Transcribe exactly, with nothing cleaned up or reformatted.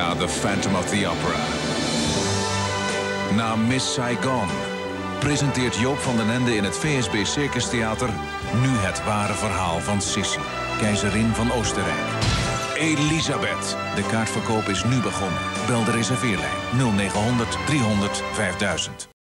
na The Phantom of the Opera. Na Miss Saigon presenteert Joop van den Ende in het V S B Circus Theater nu het ware verhaal van Sissi, keizerin van Oostenrijk. Elisabeth. De kaartverkoop is nu begonnen. Bel de reserveerlijn nul negen honderd driehonderd vijfduizend.